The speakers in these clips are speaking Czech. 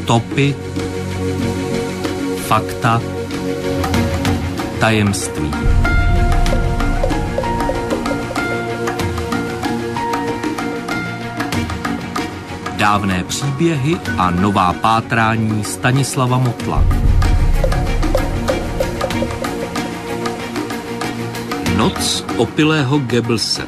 Stopy, fakta, tajemství. Dávné příběhy a nová pátrání Stanislava Motla. Noc opilého Goebbelse.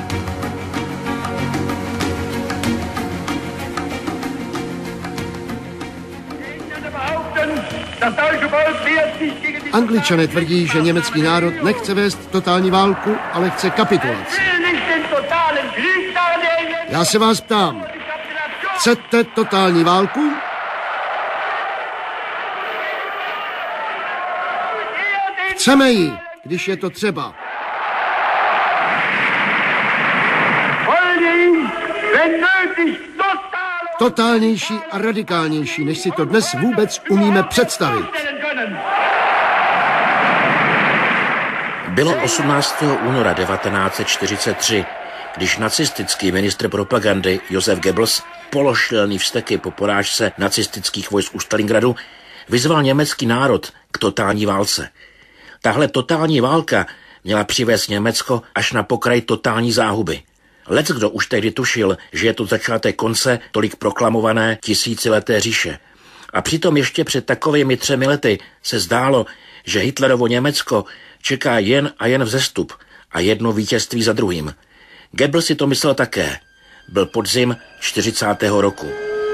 Angličané tvrdí, že německý národ nechce vést totální válku, ale chce kapitulaci. Já se vás ptám, chcete totální válku? Chceme ji, když je to třeba. Totálnější a radikálnější, než si to dnes vůbec umíme představit. Bylo 18. února 1943, když nacistický ministr propagandy Josef Goebbels, pološilný vzteky po porážce nacistických vojsk u Stalingradu, vyzval německý národ k totální válce. Tahle totální válka měla přivést Německo až na pokraj totální záhuby. Leckdo už tehdy tušil, že je to začátek konce tolik proklamované tisícileté říše. A přitom ještě před takovými 3 lety se zdálo, že Hitlerovo Německo čeká jen a jen vzestup a jedno vítězství za druhým. Goebbels si to myslel také. Byl podzim 40. roku.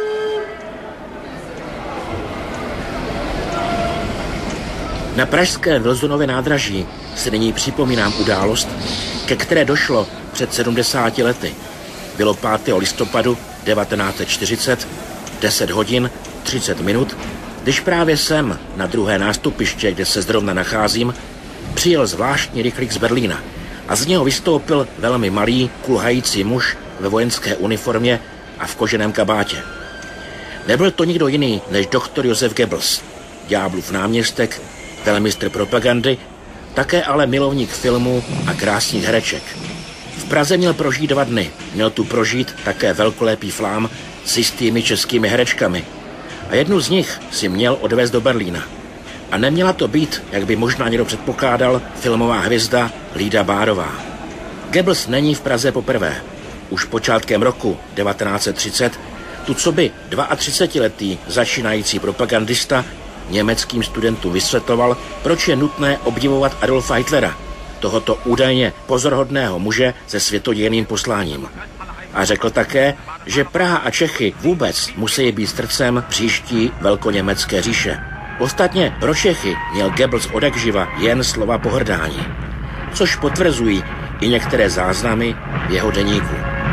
Na pražském Wilsonově nádraží si nyní připomínám událost, ke které došlo před 70 lety. Bylo 5. listopadu 1940, 10 hodin 30 minut, když právě sem, na druhé nástupiště, kde se zrovna nacházím, přijel zvláštní rychlík z Berlína a z něho vystoupil velmi malý, kulhající muž ve vojenské uniformě a v koženém kabátě. Nebyl to nikdo jiný než doktor Josef Goebbels, ďáblův náměstek, velmistr propagandy, také ale milovník filmů a krásných hereček. V Praze měl prožít 2 dny. Měl tu prožít také velkolepý flám s jistými českými herečkami. A jednu z nich si měl odvést do Berlína. A neměla to být, jak by možná někdo předpokládal, filmová hvězda Lída Bárová. Goebbels není v Praze poprvé. Už počátkem roku 1930 tu coby 32letý začínající propagandista německým studentům vysvětloval, proč je nutné obdivovat Adolfa Hitlera, tohoto údajně pozorhodného muže se světodějným posláním. A řekl také, že Praha a Čechy vůbec musí být srdcem příští velkoněmecké říše. Ostatně pro Čechy měl Goebbels odjakživa jen slova pohrdání, což potvrzují i některé záznamy v jeho deníku.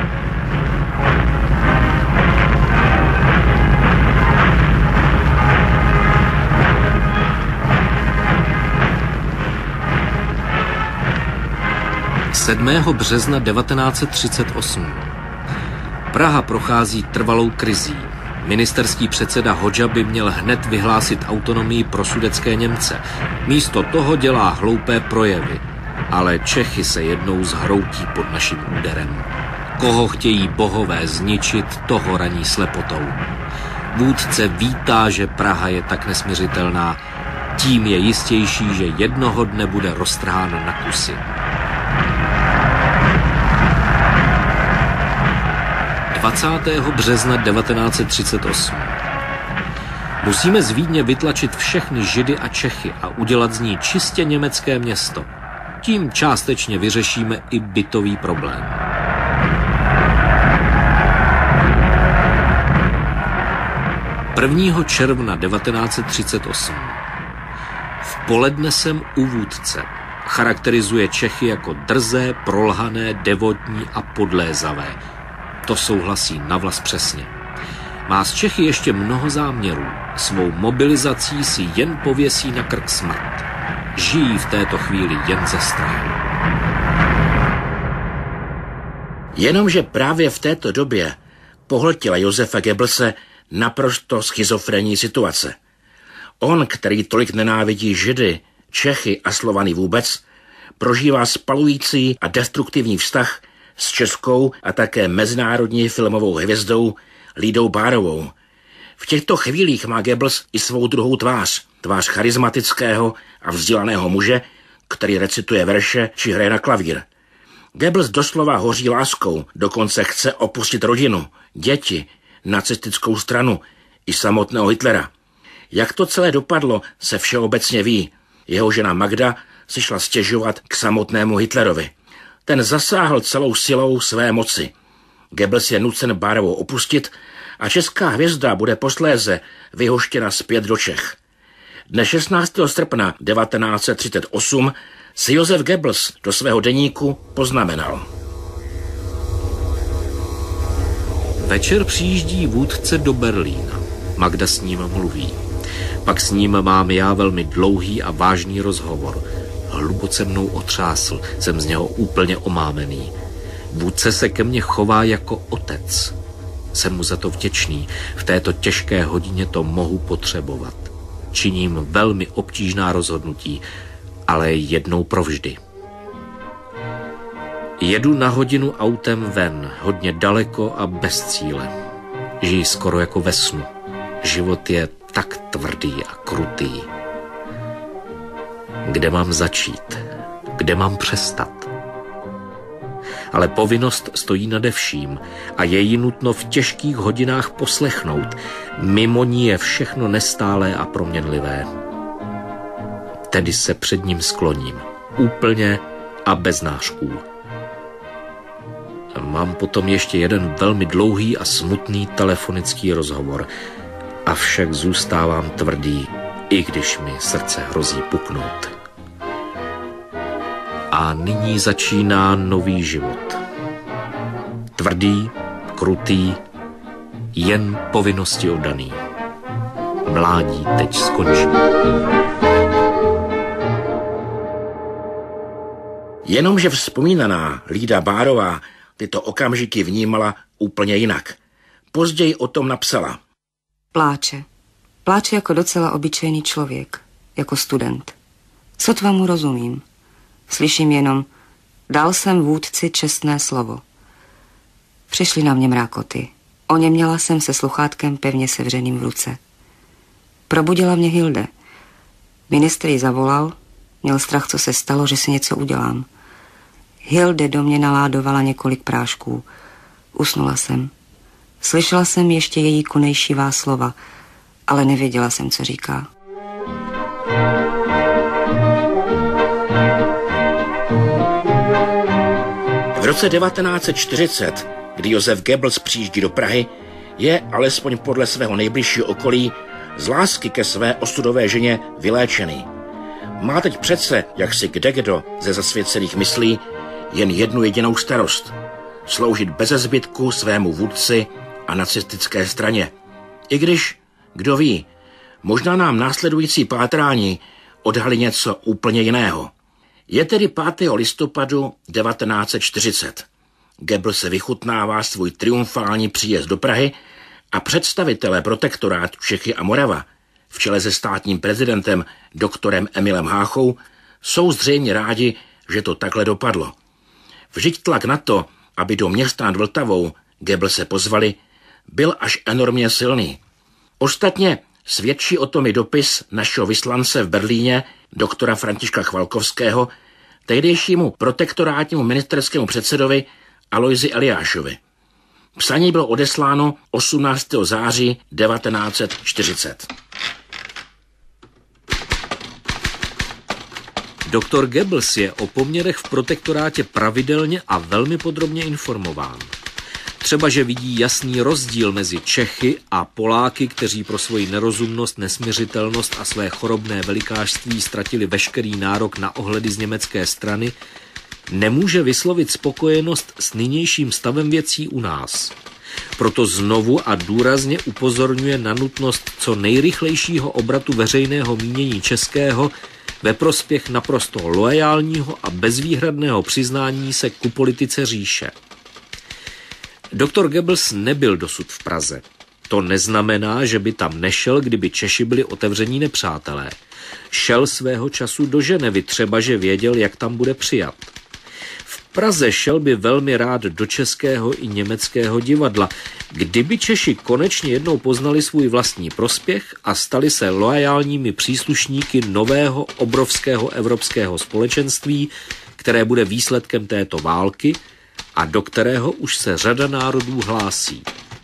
– 7. března 1938. Praha prochází trvalou krizí. Ministerský předseda Hodža by měl hned vyhlásit autonomii pro sudetské Němce. Místo toho dělá hloupé projevy. Ale Čechy se jednou zhroutí pod naším úderem. Koho chtějí bohové zničit, toho raní slepotou. Vůdce vítá, že Praha je tak nesmiřitelná. Tím je jistější, že jednoho dne bude roztrhána na kusy. – 20. března 1938. Musíme z Vídně vytlačit všechny Židy a Čechy a udělat z ní čistě německé město. Tím částečně vyřešíme i bytový problém. – 1. června 1938. V poledne jsem u vůdce. Charakterizuje Čechy jako drzé, prolhané, devotní a podlézavé. To souhlasí navlas přesně. Má z Čechy ještě mnoho záměrů. Svou mobilizací si jen pověsí na krk smrt. Žijí v této chvíli jen ze strachu. Jenomže právě v této době pohltila Josefa Goebbelse naprosto schizofrenní situace. On, který tolik nenávidí Židy, Čechy a Slovany vůbec, prožívá spalující a destruktivní vztah s českou a také mezinárodní filmovou hvězdou Lídou Bárovou. V těchto chvílích má Goebbels i svou druhou tvář. Tvář charismatického a vzdělaného muže, který recituje verše či hraje na klavír. Goebbels doslova hoří láskou, dokonce chce opustit rodinu, děti, nacistickou stranu i samotného Hitlera. Jak to celé dopadlo, se všeobecně ví. Jeho žena Magda si šla stěžovat k samotnému Hitlerovi. Ten zasáhl celou silou své moci. Goebbels je nucen Bárovou opustit a česká hvězda bude posléze vyhoštěna zpět do Čech. Dne 16. srpna 1938 si Josef Goebbels do svého deníku poznamenal. Večer přijíždí vůdce do Berlína. Magda s ním mluví. Pak s ním mám já velmi dlouhý a vážný rozhovor. Hluboce mnou otřásl, jsem z něho úplně omámený. Vůdce se ke mně chová jako otec. Jsem mu za to vděčný. V této těžké hodině to mohu potřebovat. Činím velmi obtížná rozhodnutí, ale jednou provždy. Jedu na hodinu autem ven, hodně daleko a bez cíle. Žiji skoro jako ve snu. Život je tak tvrdý a krutý. Kde mám začít? Kde mám přestat? Ale povinnost stojí nade vším a je ji nutno v těžkých hodinách poslechnout. Mimo ní je všechno nestálé a proměnlivé. Tedy se před ním skloním. Úplně a bez nářků. Mám potom ještě jeden velmi dlouhý a smutný telefonický rozhovor. Avšak zůstávám tvrdý, i když mi srdce hrozí puknout. A nyní začíná nový život. Tvrdý, krutý, jen povinnosti oddaný. Mládí teď skončí. Jenomže vzpomínaná Lída Bárová tyto okamžiky vnímala úplně jinak. Později o tom napsala. Pláče. Pláče jako docela obyčejný člověk, jako student. Sotva mu rozumím. Slyším jenom, dal jsem vůdci čestné slovo. Přišly na mě mrákoty. Oněměla jsem se sluchátkem pevně sevřeným v ruce. Probudila mě Hilde. Ministr ji zavolal, měl strach, co se stalo, že si něco udělám. Hilde do mě naládovala několik prášků. Usnula jsem. Slyšela jsem ještě její konejšivá slova, ale nevěděla jsem, co říká. V roce 1940, kdy Josef Goebbels přijíždí do Prahy, je, alespoň podle svého nejbližšího okolí, z lásky ke své osudové ženě vyléčený. Má teď přece, jak si kdekdo ze zasvěcených myslí, jen jednu jedinou starost. Sloužit beze zbytku svému vůdci a nacistické straně. I když, kdo ví, možná nám následující pátrání odhalí něco úplně jiného. Je tedy 5. listopadu 1940. Goebbels se vychutnává svůj triumfální příjezd do Prahy a představitelé protektorátu Čechy a Morava v čele se státním prezidentem doktorem Emilem Háchou jsou zřejmě rádi, že to takhle dopadlo. Vždyť tlak na to, aby do města nad Vltavou Goebbelse pozvali, byl až enormně silný. Ostatně svědčí o tom i dopis našeho vyslance v Berlíně, doktora Františka Chvalkovského, tehdejšímu protektorátnímu ministerskému předsedovi Alojzi Eliášovi. Psaní bylo odesláno 18. září 1940. Doktor Goebbels je o poměrech v protektorátě pravidelně a velmi podrobně informován. Třeba, že vidí jasný rozdíl mezi Čechy a Poláky, kteří pro svoji nerozumnost, nesmiřitelnost a své chorobné velikářství ztratili veškerý nárok na ohledy z německé strany, nemůže vyslovit spokojenost s nynějším stavem věcí u nás. Proto znovu a důrazně upozorňuje na nutnost co nejrychlejšího obratu veřejného mínění českého ve prospěch naprosto loajálního a bezvýhradného přiznání se ku politice říše. Doktor Goebbels nebyl dosud v Praze. To neznamená, že by tam nešel, kdyby Češi byli otevření nepřátelé. Šel svého času do Ženevy, třeba že věděl, jak tam bude přijat. V Praze šel by velmi rád do českého i německého divadla, kdyby Češi konečně jednou poznali svůj vlastní prospěch a stali se loajálními příslušníky nového obrovského evropského společenství, které bude výsledkem této války a do kterého už se řada národů hlásí.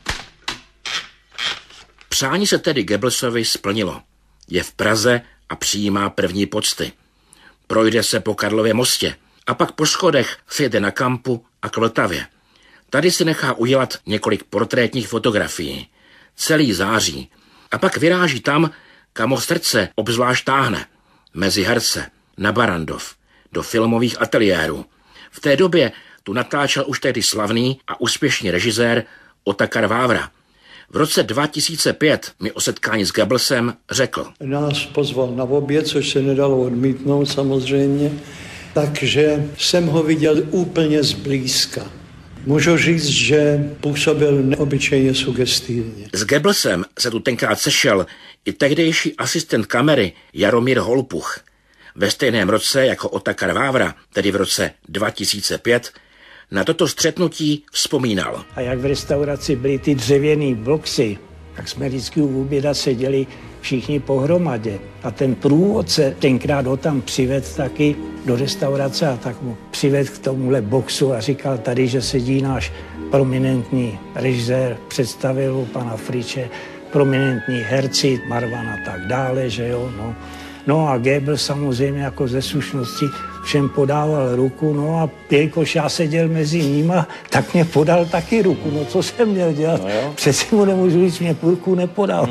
Přání se tedy Goebbelsovi splnilo. Je v Praze a přijímá první pocty. Projde se po Karlově mostě a pak po schodech se jede na Kampu a k Vltavě. Tady si nechá udělat několik portrétních fotografií. Celý září. A pak vyráží tam, kam ho srdce obzvlášť táhne. Mezi herce, na Barrandov, do filmových ateliérů. V té době tu natáčel už tehdy slavný a úspěšný režisér Otakar Vávra. V roce 2005 mi o setkání s Goebbelsem řekl. Nás pozval na oběd, což se nedalo odmítnout samozřejmě, takže jsem ho viděl úplně zblízka. Můžu říct, že působil neobyčejně sugestivně. S Goebbelsem se tu tenkrát sešel i tehdejší asistent kamery Jaromír Holpuch. Ve stejném roce jako Otakar Vávra, tedy v roce 2005, na toto střetnutí vzpomínal. A jak v restauraci byly ty dřevěný boxy, tak jsme vždycky u oběda seděli všichni pohromadě. A ten průvodce tenkrát ho tam přived taky do restaurace a tak mu přived k tomuhle boxu a říkal tady, že sedí náš prominentní režisér, představil pana Friče, prominentní herci, Marvan a tak dále, že jo, no. No a Goebbels samozřejmě jako ze slušnosti všem podával ruku, no a jelikož já seděl mezi nima, tak mě podal taky ruku, no co jsem měl dělat? No přeci mu nemůžu říct, mě ruku nepodal,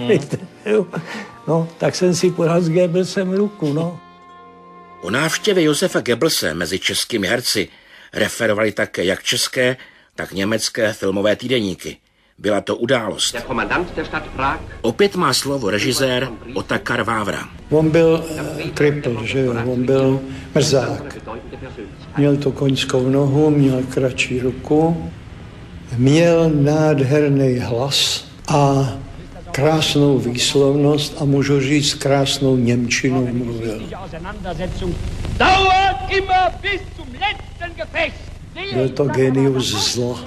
no, tak jsem si podal s Goebbelsem ruku, no. O návštěvě Josefa Goebbelse mezi českými herci referovali také jak české, tak německé filmové týdeníky. Byla to událost. Opět má slovo režisér Otakar Vávra. On byl kripl, že jo, on byl mrzák. Měl to koňskou nohu, měl kratší ruku, měl nádherný hlas a krásnou výslovnost a můžu říct krásnou němčinou mluvil. Byl to genius zla.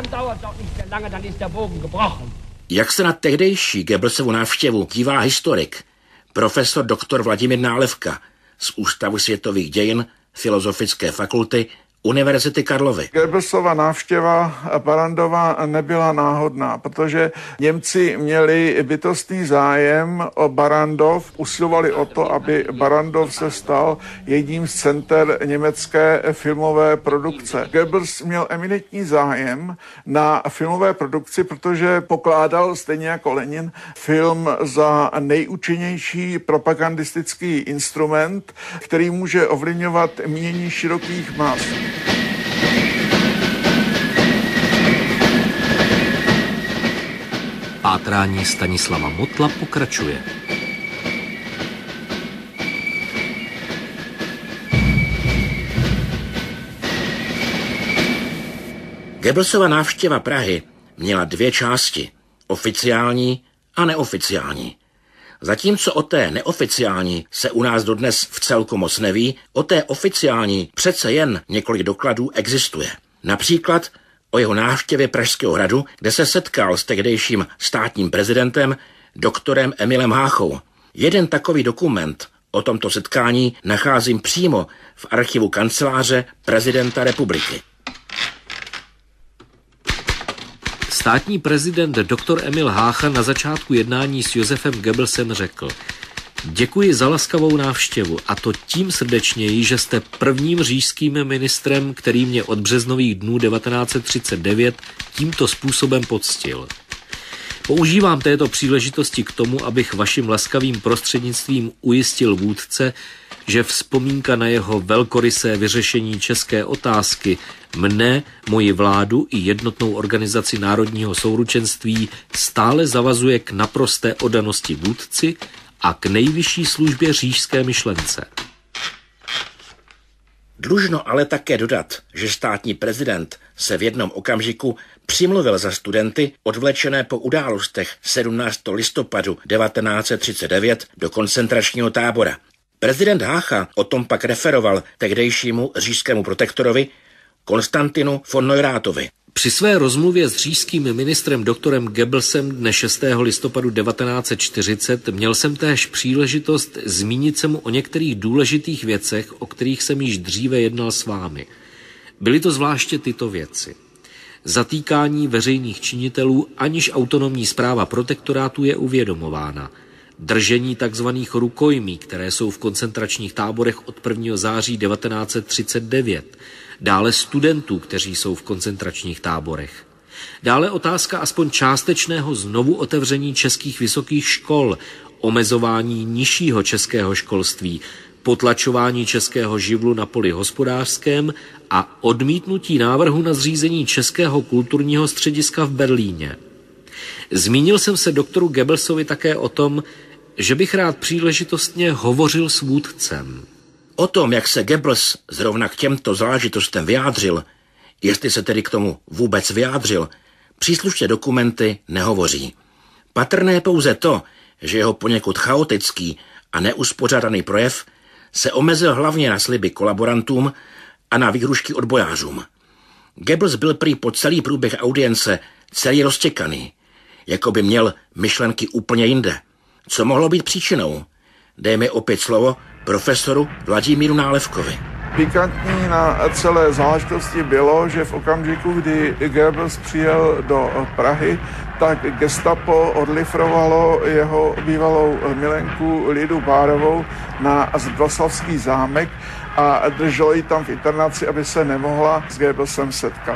Jak se na tehdejší Goebbelsovu návštěvu dívá historik, profesor dr. Vladimír Nálevka z Ústavu světových dějin Filozofické fakulty Univerzity Karlovy. Goebbelsova návštěva Barrandova nebyla náhodná, protože Němci měli bytostný zájem o Barrandov, usilovali o to, aby Barrandov se stal jedním z center německé filmové produkce. Goebbels měl eminentní zájem na filmové produkci, protože pokládal, stejně jako Lenin, film za nejúčinnější propagandistický instrument, který může ovlivňovat mínění širokých mas. Pátrání Stanislava Motla pokračuje. Goebbelsova návštěva Prahy měla dvě části, oficiální a neoficiální. Zatímco o té neoficiální se u nás dodnes vcelku moc neví, o té oficiální přece jen několik dokladů existuje. Například o jeho návštěvě Pražského hradu, kde se setkal s tehdejším státním prezidentem doktorem Emilem Háchou. Jeden takový dokument o tomto setkání nacházím přímo v archivu kanceláře prezidenta republiky. Státní prezident dr. Emil Hácha na začátku jednání s Josefem Goebbelsem řekl: děkuji za laskavou návštěvu, a to tím srdečněji, že jste prvním říšským ministrem, který mě od březnových dnů 1939 tímto způsobem poctil. Používám této příležitosti k tomu, abych vaším laskavým prostřednictvím ujistil vůdce, že vzpomínka na jeho velkorysé vyřešení české otázky mne, moji vládu i jednotnou organizaci národního souručenství stále zavazuje k naprosté oddanosti vůdci a k nejvyšší službě říšské myšlence. Dlužno ale také dodat, že státní prezident se v jednom okamžiku přimluvil za studenty odvlečené po událostech 17. listopadu 1939 do koncentračního tábora. Prezident Hácha o tom pak referoval tehdejšímu říšskému protektorovi Konstantinu von Neuráthovi. Při své rozmluvě s říšským ministrem doktorem Goebbelsem dne 6. listopadu 1940 měl jsem též příležitost zmínit se mu o některých důležitých věcech, o kterých jsem již dříve jednal s vámi. Byly to zvláště tyto věci. Zatýkání veřejných činitelů, aniž autonomní správa protektorátu je uvědomována. Držení tzv. Rukojmí, které jsou v koncentračních táborech od 1. září 1939. Dále studentů, kteří jsou v koncentračních táborech. Dále otázka aspoň částečného znovu otevření českých vysokých škol, omezování nižšího českého školství, potlačování českého živlu na poli hospodářském a odmítnutí návrhu na zřízení českého kulturního střediska v Berlíně. Zmínil jsem se doktoru Goebbelsovi také o tom, že bych rád příležitostně hovořil s vůdcem. O tom, jak se Goebbels zrovna k těmto záležitostem vyjádřil, jestli se tedy k tomu vůbec vyjádřil, příslušné dokumenty nehovoří. Patrné je pouze to, že jeho poněkud chaotický a neuspořádaný projev se omezil hlavně na sliby kolaborantům a na výhrušky odbojářům. Goebbels byl prý po celý průběh audience celý roztěkaný, jako by měl myšlenky úplně jinde. Co mohlo být příčinou? Dejme opět slovo profesoru Vladimíru Nálevkovi. Pikantní na celé záležitosti bylo, že v okamžiku, kdy Goebbels přijel do Prahy, tak gestapo odlifrovalo jeho bývalou milenku Lidu Bárovou na Zdroslavský zámek a drželo ji tam v internaci, aby se nemohla s Goebbelsem setkat.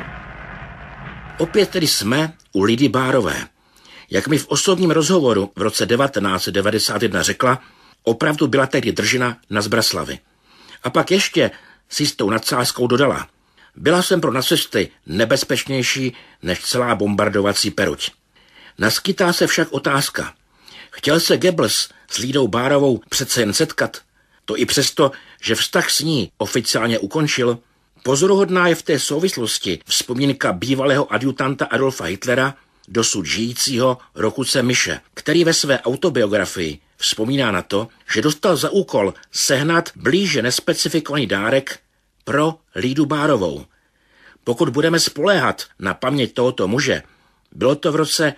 Opět tedy jsme u Lidy Bárové. Jak mi v osobním rozhovoru v roce 1991 řekla, opravdu byla tehdy držena na Zbraslavi. A pak ještě si s tou nadsázkou dodala. Byla jsem pro nacisty nebezpečnější než celá bombardovací peruť. Naskytá se však otázka. Chtěl se Goebbels s Lidou Bárovou přece jen setkat? To i přesto, že vztah s ní oficiálně ukončil. Pozoruhodná je v té souvislosti vzpomínka bývalého adjutanta Adolfa Hitlera, dosud žijícího Rokuce Miše, který ve své autobiografii vzpomíná na to, že dostal za úkol sehnat blíže nespecifikovaný dárek pro Lidu Bárovou. Pokud budeme spoléhat na paměť tohoto muže, bylo to v roce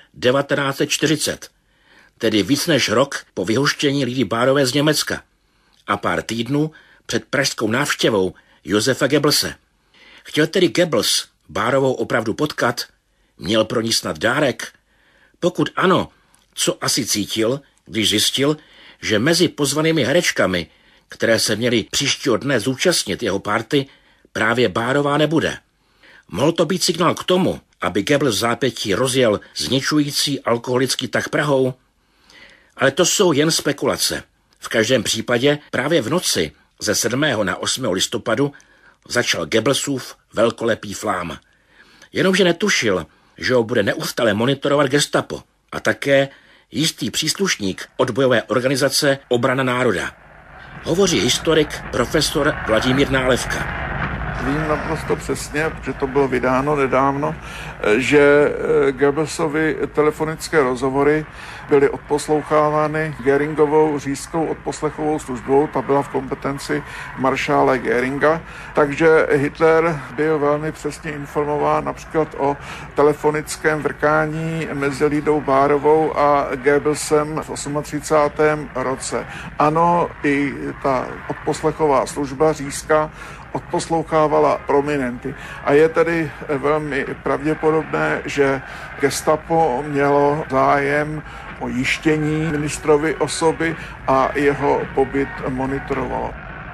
1940, tedy víc než rok po vyhoštění Lidy Bárové z Německa a pár týdnů před pražskou návštěvou Josefa Goebbelse. Chtěl tedy Goebbels Bárovou opravdu potkat? Měl pro ní snad dárek? Pokud ano, co asi cítil, když zjistil, že mezi pozvanými herečkami, které se měly příštího dne zúčastnit jeho party, právě Bárová nebude. Mohl to být signál k tomu, aby Goebbels v zápětí rozjel zničující alkoholický tah Prahou? Ale to jsou jen spekulace. V každém případě právě v noci ze 7. na 8. listopadu začal Goebbelsův velkolepý flám. Jenomže netušil, že ho bude neustále monitorovat gestapo a také jistý příslušník odbojové organizace Obrana národa. Hovoří historik profesor Vladimír Nálevka. Vím naprosto přesně, protože to bylo vydáno nedávno, že Goebbelsovy telefonické rozhovory byly odposlouchávány Göringovou říšskou odposlechovou službou, ta byla v kompetenci maršála Göringa, takže Hitler byl velmi přesně informován například o telefonickém vrkání mezi Lidou Bárovou a Goebbelsem v 38. roce. Ano, i ta odposlechová služba říšská odposlouchávala prominenty. A je tedy velmi pravděpodobné, že gestapo mělo zájem o jištění ministrovy osoby a jeho pobyt monitorovalo.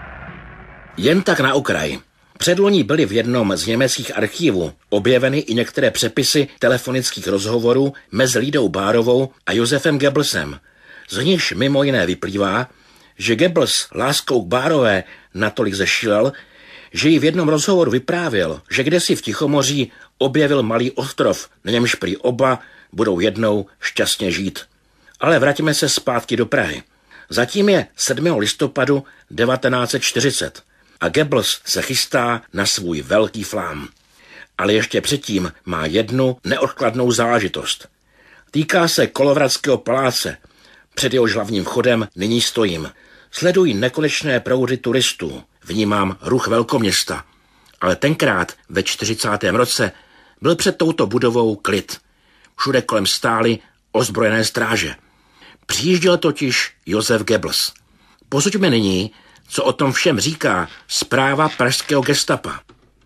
Jen tak na okraj. Předloni byly v jednom z německých archívů objeveny i některé přepisy telefonických rozhovorů mezi Lidou Bárovou a Josefem Goebbelsem. Z nichž mimo jiné vyplývá, že Goebbels láskou k Bárové natolik zešílel, že jí v jednom rozhovoru vyprávěl, že kdesi v Tichomoří objevil malý ostrov, na němž prý oba budou jednou šťastně žít. Ale vraťme se zpátky do Prahy. Zatím je 7. listopadu 1940 a Goebbels se chystá na svůj velký flám. Ale ještě předtím má jednu neodkladnou záležitost. Týká se Kolovratského paláce, před jehož hlavním vchodem nyní stojím. Sledují nekonečné proudy turistů, vnímám ruch velkoměsta Ale tenkrát ve 40. roce byl před touto budovou klid. Všude kolem stály ozbrojené stráže. Přijížděl totiž Josef Goebbels. Posuďme nyní, co o tom všem říká zpráva pražského gestapa.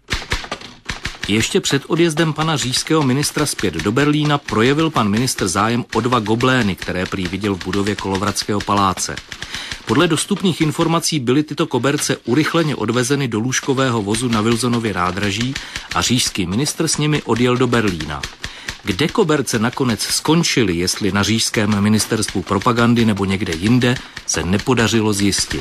Ještě před odjezdem pana říšského ministra zpět do Berlína projevil pan ministr zájem o 2 goblény, které prý viděl v budově Kolovratského paláce. Podle dostupných informací byly tyto koberce urychleně odvezeny do lůžkového vozu na Wilsonově nádraží a říšský ministr s nimi odjel do Berlína. Kde koberce nakonec skončily, jestli na říšském ministerstvu propagandy nebo někde jinde, se nepodařilo zjistit.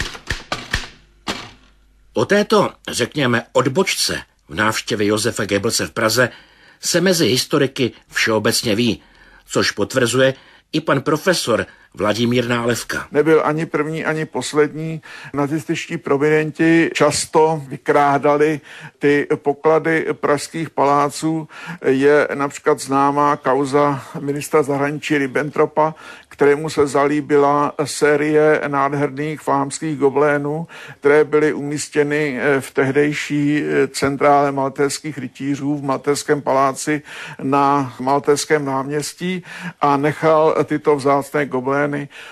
O této, řekněme, odbočce v návštěvě Josefa Goebbelse v Praze se mezi historiky všeobecně ví, což potvrzuje i pan profesor Vladimír Nálevka. Nebyl ani první, ani poslední. Nacističtí prominenti často vykrádali ty poklady pražských paláců. Je například známá kauza ministra zahraničí Ribbentropa, kterému se zalíbila série nádherných flámských goblénů, které byly umístěny v tehdejší centrále maltéských rytířů v Maltéském paláci na Maltéském náměstí a nechal tyto vzácné goblény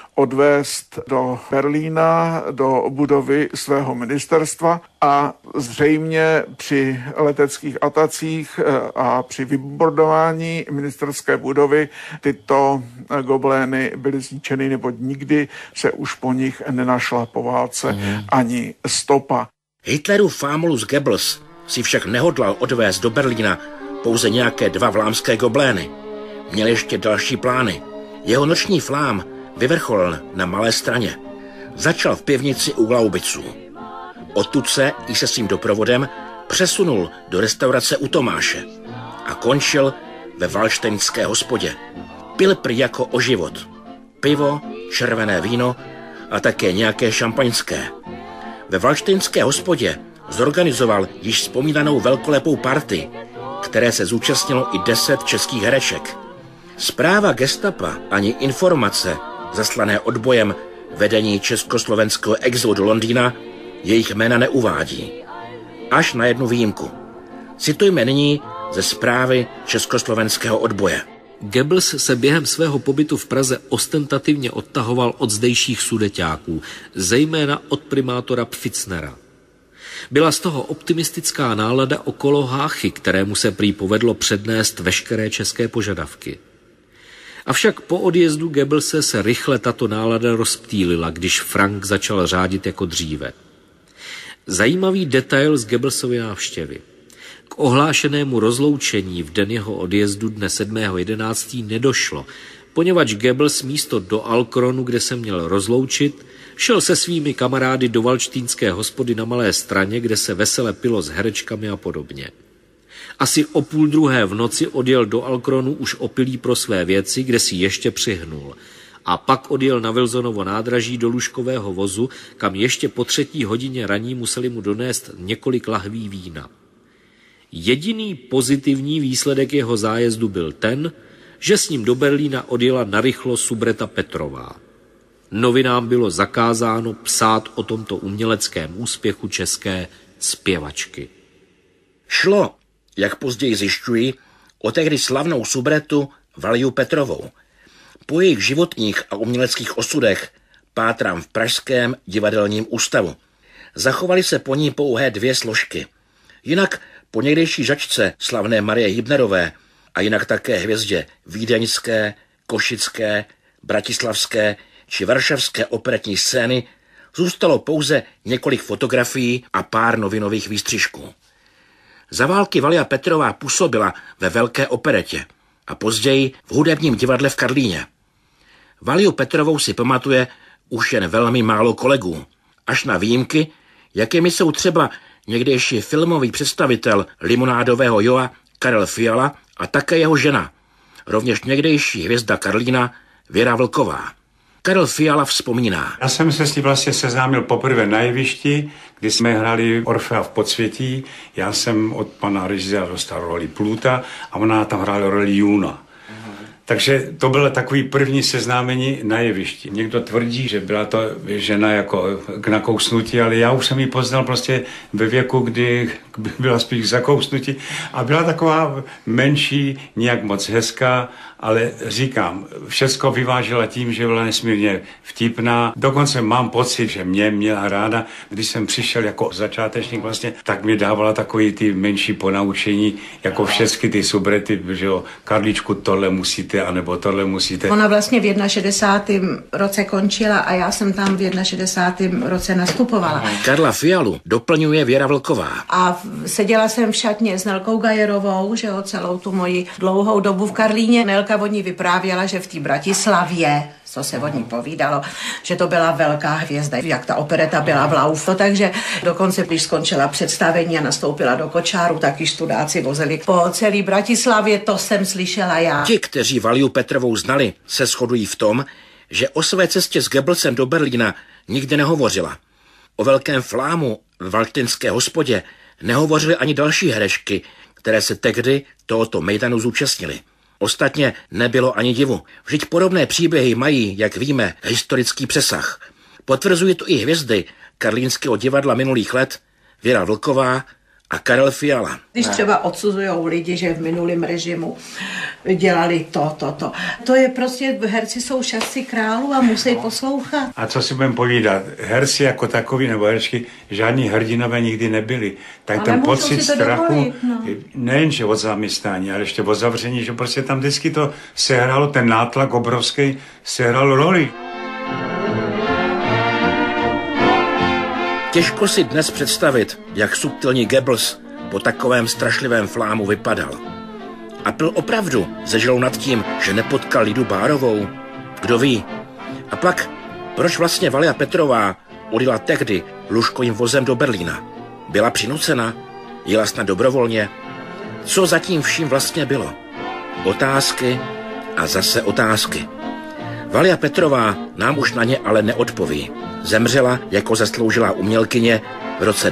odvést do Berlína, do budovy svého ministerstva a zřejmě při leteckých atacích a při vybordování ministerské budovy tyto goblény byly zničeny, nebo nikdy se už po nich nenašla po válce ani stopa. Hitlerův Famulus Goebbels si však nehodlal odvést do Berlína pouze nějaké 2 vlámské goblény. Měl ještě další plány. Jeho noční flám vyvrcholil na Malé Straně. Začal v pivnici u Glaubiců. Odtud se i se svým doprovodem přesunul do restaurace u Tomáše a končil ve Valdštejnské hospodě. Pil prý jako o život. Pivo, červené víno a také nějaké šampaňské. Ve Valdštejnské hospodě zorganizoval již vzpomínanou velkolepou party, které se zúčastnilo i 10 českých hereček. Zpráva gestapa ani informace zaslané odbojem vedení československého exilu do Londýna jejich jména neuvádí. Až na jednu výjimku. Citujme nyní ze zprávy československého odboje. Goebbels se během svého pobytu v Praze ostentativně odtahoval od zdejších sudeťáků, zejména od primátora Pfitznera. Byla z toho optimistická nálada okolo Háchy, kterému se prý povedlo přednést veškeré české požadavky. Avšak po odjezdu Goebbelse se rychle tato nálada rozptýlila, když Frank začal řádit jako dříve. Zajímavý detail z Goebbelsovy návštěvy. K ohlášenému rozloučení v den jeho odjezdu dne 7.11. nedošlo, poněvadž Goebbels místo do Alkronu, kde se měl rozloučit, šel se svými kamarády do Valdštínské hospody na Malé Straně, kde se vesele pilo s herečkami a podobně. Asi o 1:30 v noci odjel do Alkronu už opilý pro své věci, kde si ještě přihnul. A pak odjel na Wilsonovo nádraží do lůžkového vozu, kam ještě po 3. hodině raní museli mu donést několik lahví vína. Jediný pozitivní výsledek jeho zájezdu byl ten, že s ním do Berlína odjela narychlo Subreta Petrová. Novinám bylo zakázáno psát o tomto uměleckém úspěchu české zpěvačky. Šlo, jak později zjišťují, o tehdy slavnou Subretu Valiu Petrovou. Po jejich životních a uměleckých osudech pátrám v Pražském divadelním ústavu. Zachovaly se po ní pouhé 2 složky. Jinak po někdejší žačce slavné Marie Hybnerové a jinak také hvězdě vídeňské, košické, bratislavské či varšavské operetní scény zůstalo pouze několik fotografií a pár novinových výstřižků. Za války Valia Petrová působila ve Velké operetě a později v hudebním divadle v Karlíně. Valiu Petrovou si pamatuje už jen velmi málo kolegů, až na výjimky, jakými jsou třeba někdejší filmový představitel Limonádového Joa Karel Fiala a také jeho žena, rovněž někdejší hvězda Karlína Věra Vlková. Karel Fiala vzpomíná. Já jsem se s ní vlastně seznámil poprvé na jevišti, kdy jsme hráli Orfea v Podsvětí. Já jsem od pana režiséra dostal roli Pluta a ona tam hrála roli Juna. Takže to bylo takový první seznámení na jevišti. Někdo tvrdí, že byla to žena jako k nakousnutí, ale já už jsem ji poznal prostě ve věku, kdy byla spíš zakousnutí a byla taková menší, nějak moc hezká, ale říkám, všecko vyvážela tím, že byla nesmírně vtipná. Dokonce mám pocit, že mě měla ráda. Když jsem přišel jako začátečník vlastně, tak mi dávala takový ty menší ponaučení, jako všechny ty subrety, že jo, Karličku, tohle musíte, anebo tohle musíte. Ona vlastně v 61. roce končila a já jsem tam v 61. roce nastupovala. Karla Fialu doplňuje Věra Vlková. A seděla jsem v šatně s Nelkou Gajerovou, že jo, celou tu moji dlouhou dobu v Karlíně. Nelka od ní vyprávěla, že v té Bratislavě, co se od ní povídalo, že to byla velká hvězda, jak ta opereta byla v Laufu. Takže dokonce, když skončila představení a nastoupila do kočáru, tak již studáci vozili po celé Bratislavě, to jsem slyšela já. Ti, kteří Valiu Petrovou znali, se shodují v tom, že o své cestě s Goebbelsem do Berlína nikdy nehovořila. O velkém flámu v valtinské hospodě nehovořily ani další herečky, které se tehdy tohoto mejdanu zúčastnily. Ostatně nebylo ani divu. Vždyť podobné příběhy mají, jak víme, historický přesah. Potvrzují to i hvězdy karlínského divadla minulých let, Věra Vlková a Karel Fiala. Když třeba odsuzujou lidi, že v minulém režimu dělali to. To je prostě, herci jsou šaci králů a musí poslouchat. A co si budeme povídat, herci jako takový nebo herečky žádní hrdinové nikdy nebyli. Tak ale ten pocit strachu, dovolit, no. Nejenže od zaměstnání, ale ještě od zavření, že prostě tam vždycky to sehrálo, ten nátlak obrovský sehrál roli. Těžko si dnes představit, jak subtilní Goebbels po takovém strašlivém flámu vypadal. A byl opravdu zežilou nad tím, že nepotkal Lidu Bárovou? Kdo ví? A pak, proč vlastně Valia Petrová odjela tehdy lůžkovým vozem do Berlína? Byla přinucena? Jela snad dobrovolně? Co zatím vším vlastně bylo? Otázky a zase otázky. Valia Petrová nám už na ně ale neodpoví. Zemřela jako zasloužilá umělkyně v roce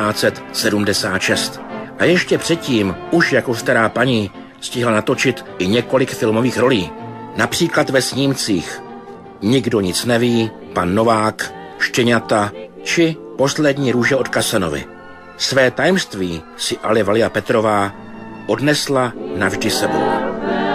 1976. A ještě předtím, už jako stará paní, stihla natočit i několik filmových rolí. Například ve snímcích Nikdo nic neví, Pan Novák, Štěňata či Poslední růže od Casanovy. Své tajemství si ale Valia Petrová odnesla navždy sebou.